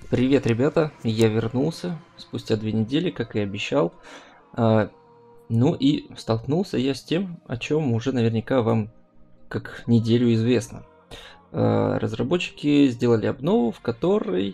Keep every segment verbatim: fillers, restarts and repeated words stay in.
Привет, ребята! Я вернулся спустя две недели, как и обещал. А, ну и столкнулся я с тем, о чем уже наверняка вам как неделю известно. А, разработчики сделали обнову, в которой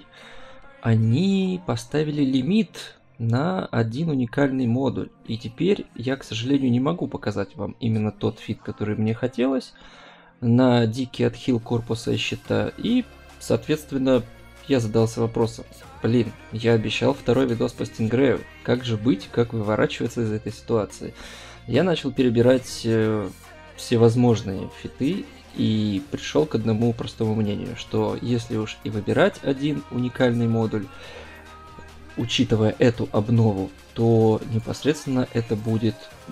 они поставили лимит на один уникальный модуль. И теперь я, к сожалению, не могу показать вам именно тот фит, который мне хотелось, на дикий отхил корпуса и щита. И, соответственно, я задался вопросом: блин, я обещал второй видос по Стингрею, как же быть, как выворачиваться из этой ситуации? Я начал перебирать э, всевозможные фиты и пришел к одному простому мнению, что если уж и выбирать один уникальный модуль, учитывая эту обнову, то непосредственно это будет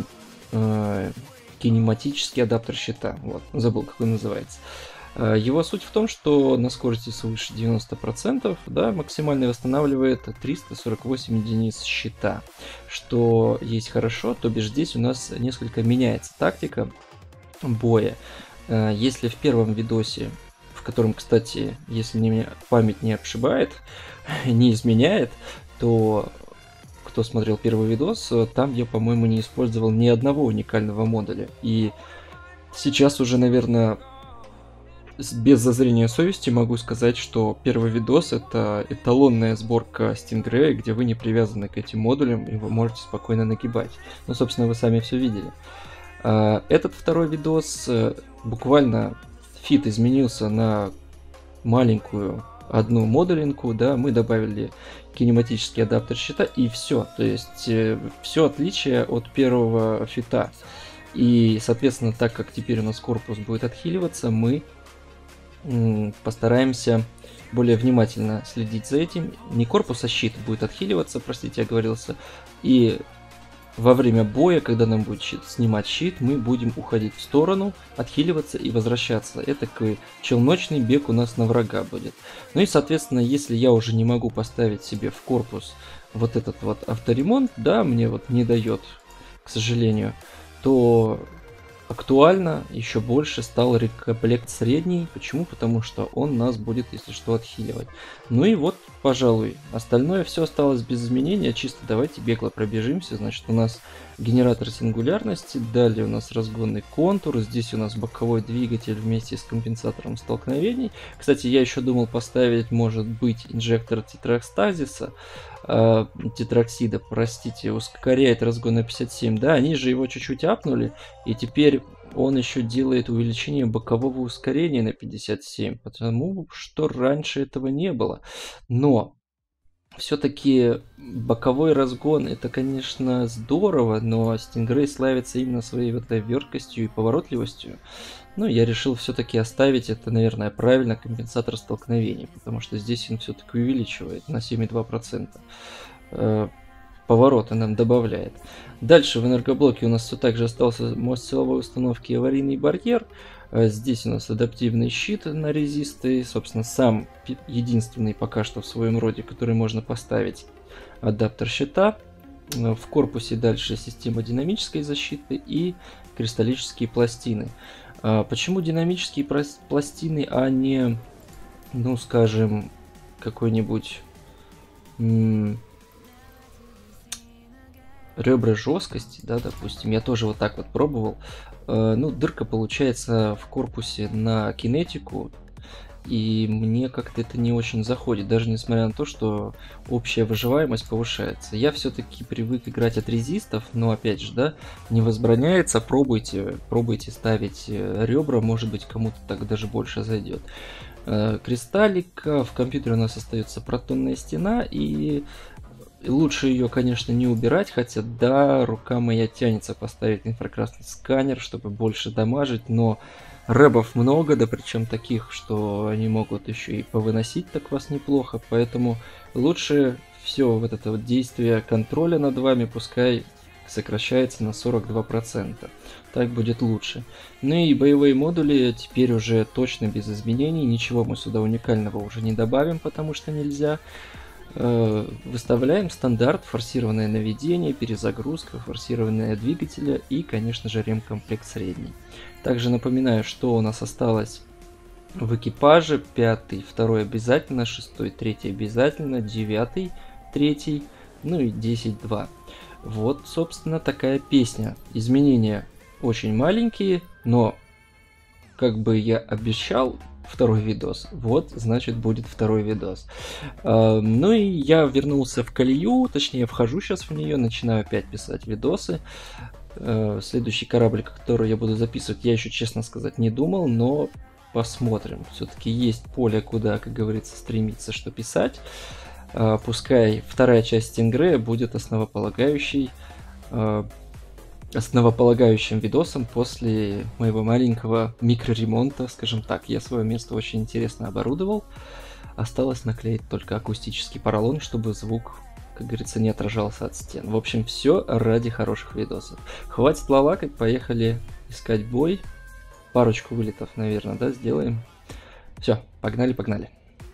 э, кинематический адаптер щита. Вот, забыл, как он называется. Его суть в том, что на скорости свыше девяноста процентов, да, максимально восстанавливает триста сорок восемь единиц щита, что есть хорошо, то бишь здесь у нас несколько меняется тактика боя. Если в первом видосе, в котором, кстати, если мне память не обшибает, не изменяет, то кто смотрел первый видос, там я, по-моему, не использовал ни одного уникального модуля. И сейчас уже, наверное, без зазрения совести могу сказать, что первый видос — это эталонная сборка Stingray, где вы не привязаны к этим модулям, и вы можете спокойно нагибать. Ну, собственно, вы сами все видели. Этот второй видос, буквально фит изменился на маленькую одну модулинку, да, мы добавили кинематический адаптер щита, и все. То есть все отличие от первого фита. И, соответственно, так как теперь у нас корпус будет отхиливаться, мы постараемся более внимательно следить за этим. Не корпус, а щит будет отхиливаться, простите, я оговорился. И во время боя, когда нам будет щит, снимать щит, мы будем уходить в сторону, отхиливаться и возвращаться. Это такой челночный бег у нас на врага будет. Ну и, соответственно, если я уже не могу поставить себе в корпус вот этот вот авторемонт, да, мне вот не дает, к сожалению, то актуально еще больше стал рекомплект средний. Почему? Потому что он нас будет, если что, отхиливать. Ну и вот, пожалуй, остальное все осталось без изменения. Чисто давайте бегло пробежимся. Значит, у нас генератор сингулярности, далее у нас разгонный контур, здесь у нас боковой двигатель вместе с компенсатором столкновений. Кстати, я еще думал поставить, может быть, инжектор тетракстазиса, э, тетраксида, простите, ускоряет разгон на пятьдесят семь. Да, они же его чуть-чуть апнули, и теперь он еще делает увеличение бокового ускорения на пятьдесят семь, потому что раньше этого не было. Но все-таки боковой разгон — это, конечно, здорово, но Stingray славится именно своей вот этой верткостью и поворотливостью. Ну, я решил все-таки оставить это, наверное, правильно, компенсатор столкновений, потому что здесь он все-таки увеличивает на семь и два десятых процента. Э, повороты нам добавляет. Дальше в энергоблоке у нас все так же остался мост силовой установки и аварийный барьер. Здесь у нас адаптивный щит на резисты, собственно, сам единственный пока что в своем роде, который можно поставить адаптер щита. В корпусе дальше система динамической защиты и кристаллические пластины. Почему динамические пластины, а не, ну, скажем, какой-нибудь ребра жесткости, да, допустим, я тоже вот так вот пробовал. Ну, дырка получается в корпусе на кинетику, и мне как-то это не очень заходит, даже несмотря на то, что общая выживаемость повышается. Я все-таки привык играть от резистов, но опять же, да, не возбраняется, пробуйте, пробуйте ставить ребра, может быть, кому-то так даже больше зайдет. Кристаллик, в компьютере у нас остается протонная стена, и лучше ее, конечно, не убирать, хотя да, рука моя тянется поставить инфракрасный сканер, чтобы больше дамажить, но рэбов много, да причем таких, что они могут еще и повыносить так вас неплохо, поэтому лучше все вот это вот действие контроля над вами пускай сокращается на сорок два процента. Так будет лучше. Ну и боевые модули теперь уже точно без изменений, ничего мы сюда уникального уже не добавим, потому что нельзя. Выставляем стандарт: форсированное наведение, перезагрузка, форсированное двигателя и, конечно же, ремкомплект средний. Также напоминаю, что у нас осталось в экипаже, пятый, второй обязательно, шестой, третий обязательно, девятый, третий, ну и десять, два. Вот, собственно, такая песня. Изменения очень маленькие, но, как бы я обещал, второй видос. Вот, значит, будет второй видос. Uh, ну и я вернулся в колею, точнее, вхожу сейчас в нее, начинаю опять писать видосы. Uh, следующий корабль, который я буду записывать, я еще, честно сказать, не думал, но посмотрим. Все-таки есть поле, куда, как говорится, стремиться, что писать. Uh, пускай вторая часть Stingray будет основополагающей, uh, основополагающим видосом после моего маленького микроремонта, скажем так. Я свое место очень интересно оборудовал. Осталось наклеить только акустический поролон, чтобы звук, как говорится, не отражался от стен. В общем, все ради хороших видосов. Хватит лалакать, поехали искать бой. Парочку вылетов, наверное, да, сделаем. Все, погнали, погнали.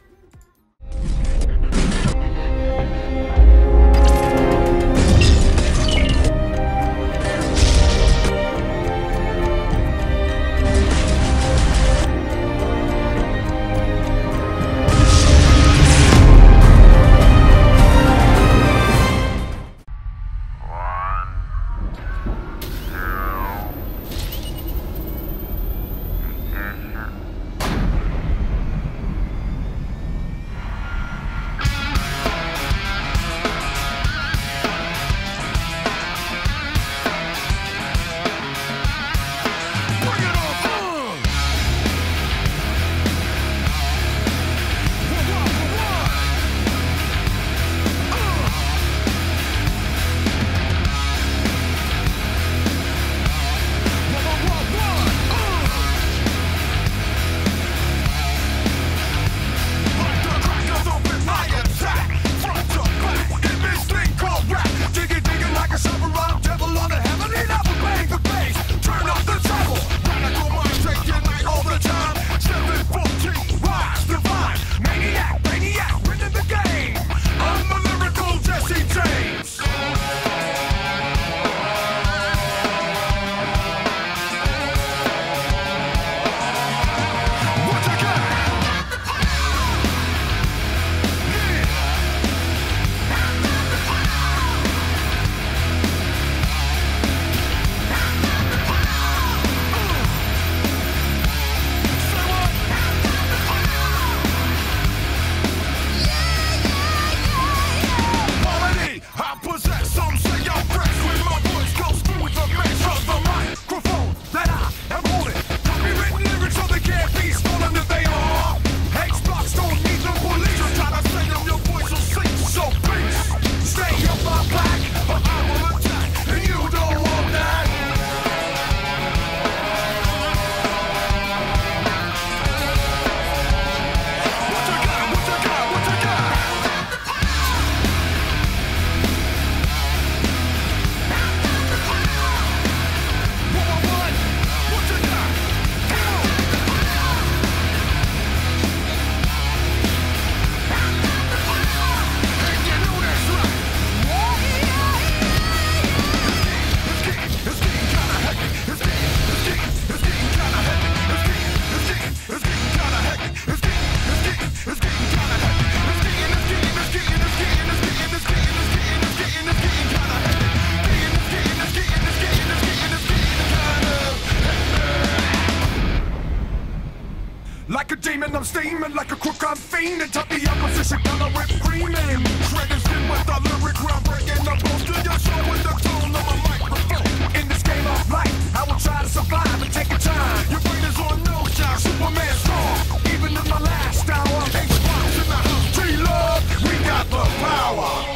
Like a demon, I'm steaming, like a crook, I'm fiending. Top the opposition, color rip screaming. Shredding skin with the lyric, groundbreaking. I'm close to your show with the tone of a microphone. In this game of life, I will try to survive and take your time. Your brain is on no shine, Superman strong. Even in my last hour, Xbox in the house, G-Love, we got the power.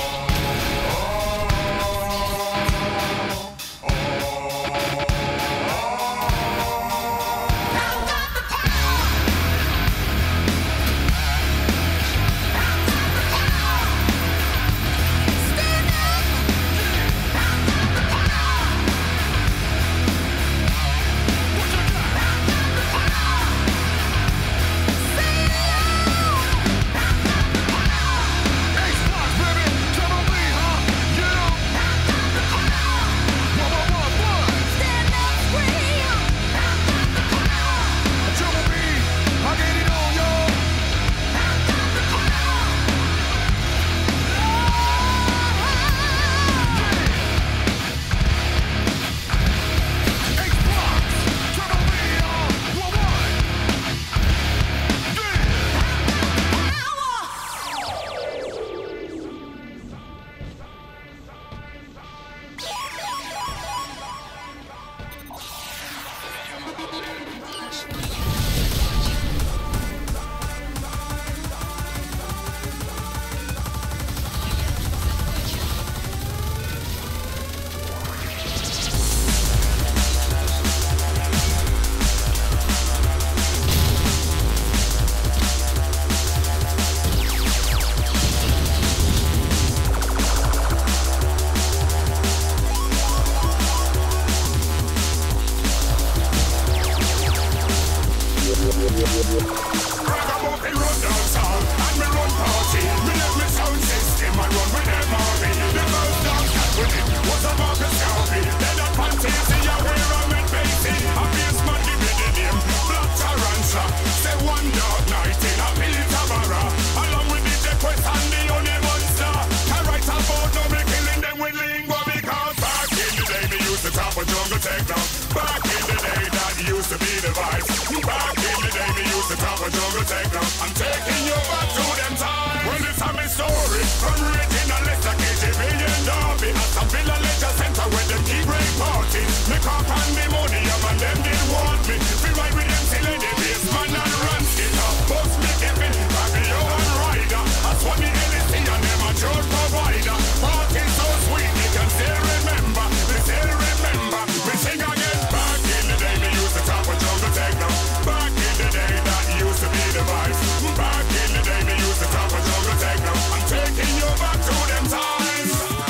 the top of jungle techno. I'm taking you back to them times. Well, this is my story. From rating a list of K G billion Derby. At some Villa Leisure Center where them keep great parties. Me cop and me money up and them did want me. Feel right with them till any base man and run it up. Bust me Kevin, Fabio and Ryder. I swan me L S D and them a church provider. Party so sweet, they can still remember. They still remember. We sing again. Back in the day, me used to top of jungle techno. Back in the day, that used to be the vibes. Back in the day, me used to top of jungle techno. I'm taking you back to them times.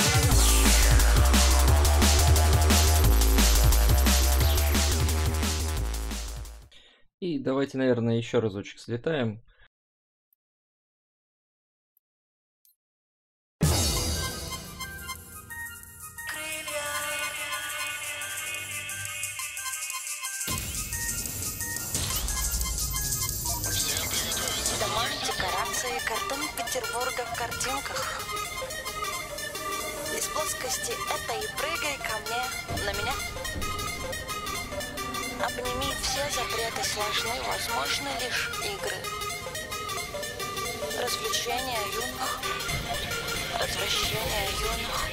И давайте, наверное, еще разочек слетаем. Дома, декорации, картон Петербурга в картинках. Из плоскости это и прыгай ко мне, на меня. Обними, все запреты сложны, возможны лишь игры. Развлечения юных, развращения юных.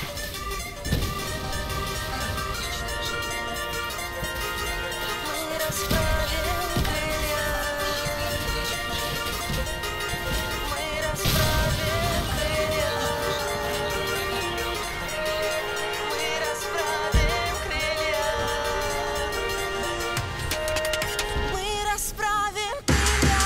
Мы расправим крылья. Мы расправим крылья. Мы расправим крылья. Мы расправим крылья.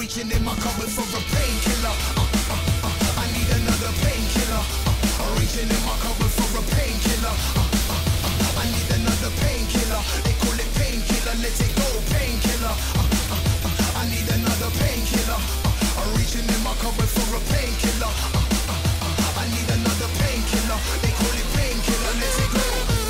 reaching in my cupboard for a painkiller. Uh, uh, uh, I need another painkiller. Uh, uh, reaching in my cupboard for a painkiller. Uh, uh, uh, I need another painkiller. They call it painkiller, let's it go, painkiller. Uh, uh, uh, I need another painkiller. Uh, uh, reaching in my cupboard for a painkiller. Uh, uh, uh, I need another painkiller. They call it painkiller, let's it go.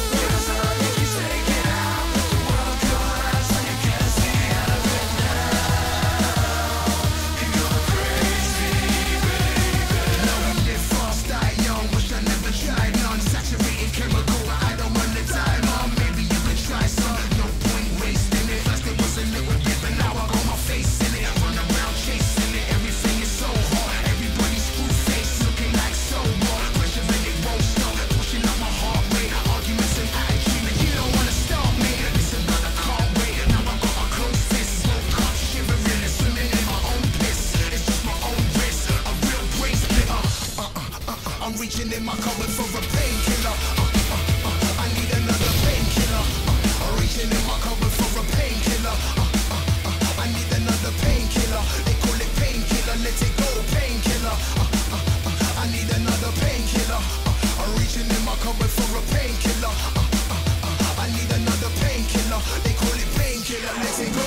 Reaching in my cupboard for a painkiller. Uh, uh, uh, I need another painkiller. Uh, uh, reaching in my cupboard for a painkiller. Uh, uh, uh, I need another painkiller. They call it painkiller, let's it go, painkiller. Uh, uh, uh, I need another painkiller. Uh, uh, reaching in my cupboard for a painkiller. Uh, uh, uh, I need another painkiller. They call it painkiller, let's it go.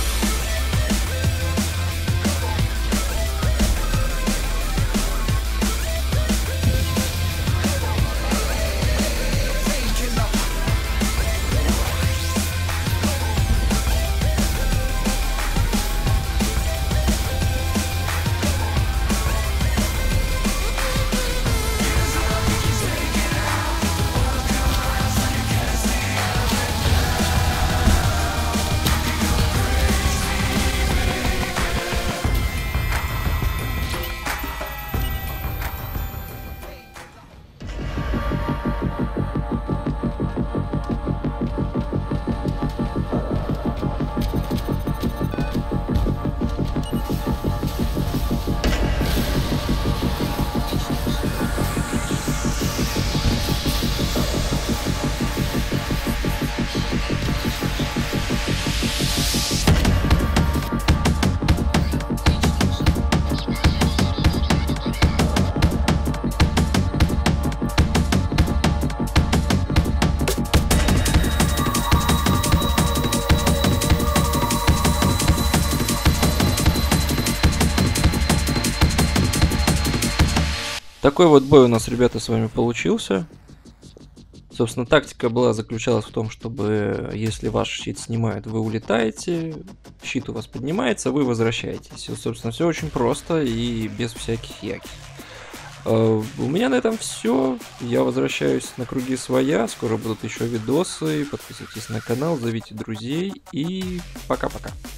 Такой вот бой у нас, ребята, с вами получился. Собственно, тактика была заключалась в том, чтобы если ваш щит снимают, вы улетаете, щит у вас поднимается, вы возвращаетесь. И, собственно, все очень просто и без всяких яки. Uh, у меня на этом все. Я возвращаюсь на круги своя. Скоро будут еще видосы. Подписывайтесь на канал, зовите друзей. И пока-пока.